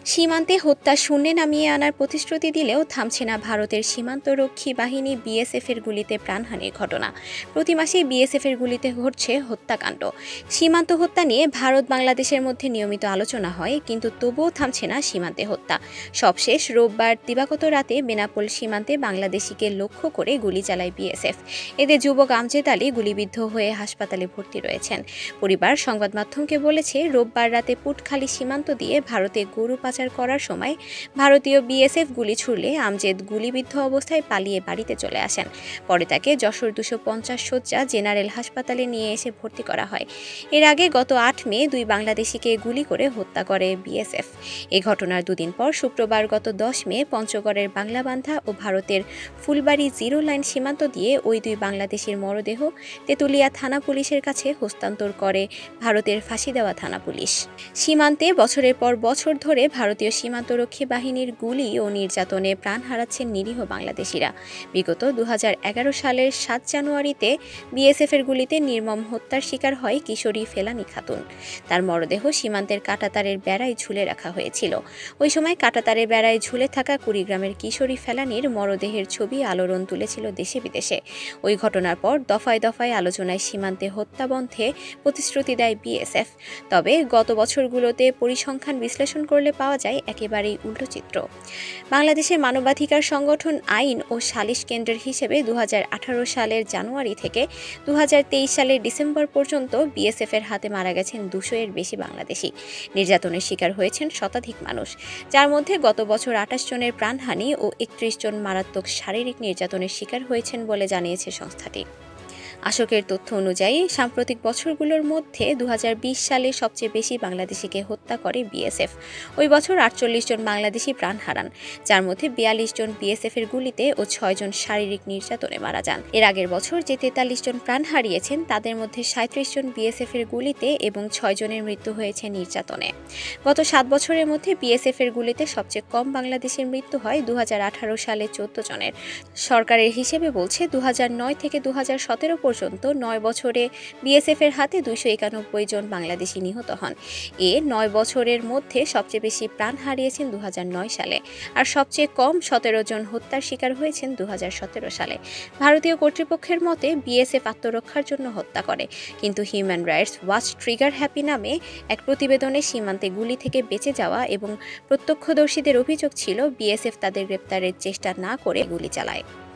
সীমান্তে হত্যা শূন্যে নামিয়ে আনার প্রতিশ্রুতি দিলেও থামছে না ভারতের সীমান্তরক্ষী বাহিনী বিএসএফের গুলিতে প্রাণহানির ঘটনা। প্রতি মাসেই বিএসএফের গুলিতে ঘটছে হত্যাকাণ্ড। সীমান্ত হত্যা নিয়ে ভারত বাংলাদেশের মধ্যে নিয়মিত আলোচনা হয়, কিন্তু তবুও থামছে না সীমান্তে হত্যা। সবশেষ রোববার দিবাগত রাতে বেনাপোল সীমান্তে বাংলাদেশিকে লক্ষ্য করে গুলি চালায় বিএসএফ। এতে যুবক আমজেদ আলী গুলিবিদ্ধ হয়ে হাসপাতালে ভর্তি রয়েছেন। পরিবার সংবাদ মাধ্যমকে বলেছে, রোববার রাতে পুটখালি সীমান্ত দিয়ে ভারতে গরু পাচার করার সময় ভারতীয় বিএসএফ গুলি ছুড়লে আমজেদ গুলিবিদ্ধ অবস্থায় পালিয়ে বাড়িতে চলে আসেন। পরে তাকে যশোর 250 শয্যা জেনারেল হাসপাতালে নিয়ে এসে ভর্তি করা হয়। এর আগে গত 8 মে 2 বাংলাদেশিকে গুলি করে হত্যা করে বিএসএফ। এই ঘটনার দুদিন পর শুক্রবার গত 10 মে পঞ্চগড়ের বাংলাবান্ধা ও ভারতের ফুলবাড়ি জিরো লাইন সীমান্ত দিয়ে ওই 2 বাংলাদেশির মরদেহ তেতুলিয়া থানা পুলিশের কাছে হস্তান্তর করে ভারতের ফাঁসি দেওয়া থানা পুলিশ। সীমান্তে বছরের পর বছর ধরে ভারতীয় সীমান্তরক্ষী বাহিনীর গুলি ও নির্যাতনে প্রাণ হারাচ্ছেন নিরীহ বাংলাদেশিরা। বিগত 2011 সালের 7 জানুয়ারিতে বিএসএফের গুলিতে নির্মম হত্যার শিকার হয় কিশোরী ফেলানী খাতুন। তার মরদেহ সীমান্তের কাঁটাতারের বেড়ায় ঝুলে রাখা হয়েছিল। ওই সময় কাঁটাতারের বেড়ায় ঝুলে থাকা কুড়িগ্রামের কিশোরী ফেলানীর মরদেহের ছবি আলোড়ন তুলেছিল দেশে বিদেশে। ওই ঘটনার পর দফায় দফায় আলোচনায় সীমান্তে হত্যা বন্ধে প্রতিশ্রুতি দেয় বিএসএফ। তবে গত বছরগুলোতে পরিসংখ্যান বিশ্লেষণ করলে পাওয়া যায় একেবারেই উল্টো চিত্র। বাংলাদেশের মানবাধিকার সংগঠন আইন ও সালিশ কেন্দ্রের হিসেবে 2018 সালের জানুয়ারি থেকে 2023 সালের ডিসেম্বর পর্যন্ত বিএসএফের হাতে মারা গেছেন 200 এর বেশি বাংলাদেশি। নির্যাতনের শিকার হয়েছেন শতাধিক মানুষ, যার মধ্যে গত বছর 28 জনের প্রাণহানি ও 31 জন মারাত্মক শারীরিক নির্যাতনের শিকার হয়েছেন বলে জানিয়েছে সংস্থাটি। আশোকের তথ্য অনুযায়ী সাম্প্রতিক বছরগুলোর মধ্যে 2020 সালে সবচেয়ে বেশি বাংলাদেশিকে হত্যা করে বিএসএফ। ওই বছর 48 জন বাংলাদেশি প্রাণ হারান, যার মধ্যে 42 জন বিএসএফের গুলিতে ও 6 জন শারীরিক নির্যাতনে মারা যান। এর আগের বছর যে 43 জন প্রাণ হারিয়েছেন তাদের মধ্যে 37 জন বিএসএফের গুলিতে এবং 6 জনের মৃত্যু হয়েছে নির্যাতনে। গত 7 বছরের মধ্যে বিএসএফের গুলিতে সবচেয়ে কম বাংলাদেশের মৃত্যু হয় 2018 সালে 14 জনের। সরকারের হিসেবে বলছে 2009 থেকে 2017 পর্যন্ত 9 বছরে বিএসএফের হাতে 291 জন বাংলাদেশি নিহত হন। 9 বছরের মধ্যে সবচেয়ে বেশি প্রাণ হারিয়েছেন 2009 সালে, আর সবচেয়ে কম 17 জন হত্যার শিকার হয়েছেন 2017 সালে। ভারতীয় কর্তৃপক্ষের মতে বিএসএফ আত্মরক্ষার জন্য হত্যা করে, কিন্তু Human Rights Watch Trigger Happy নামে এক প্রতিবেদনে সীমান্তে গুলি থেকে বেঁচে যাওয়া এবং প্রত্যক্ষদর্শীদের অভিযোগ ছিল বিএসএফ তাদের গ্রেপ্তারের চেষ্টা না করে গুলি চালায়।